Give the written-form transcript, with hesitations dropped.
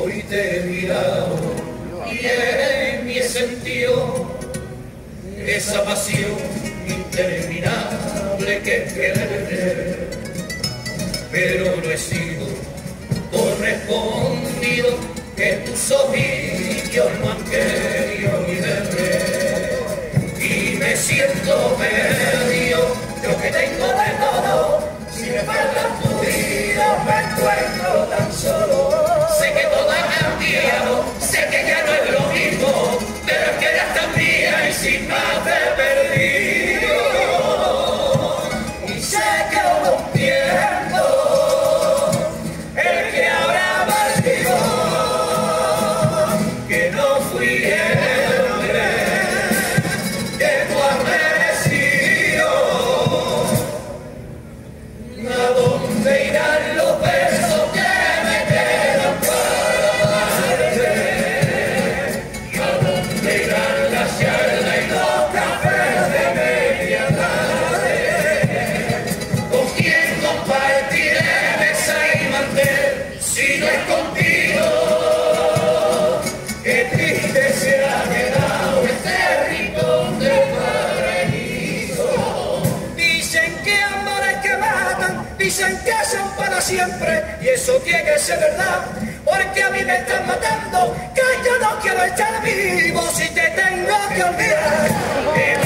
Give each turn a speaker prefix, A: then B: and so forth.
A: hoy te he mirado y en mí he sentido esa pasión interminable que es querer, pero no he sido correspondido, que tus ojillos no han querido ni verme, y me siento perdido, yo que tengo de todo, si me falta tu vida me encuentro tan solo, sé que todo ha cambiado, sé que ya no es lo mismo, pero es que eres tan mía y sin más te he perdido, y sé que hubo un tiempo el que habrá partido, que no fui el hombre que tú has merecido. ¿A dónde irán los besos que me quedan para darte? ¿A dónde irán las charlas y los cafés de media tarde? ¿Con quién compartiré mesa y mantel si no es contigo? Qué triste se ha quedado este rincón del paraíso. Dicen que amores que matan, dicen que son para siempre, y eso tiene que ser verdad, porque a mí me están matando, que yo no quiero estar vivo si te tengo que olvidar.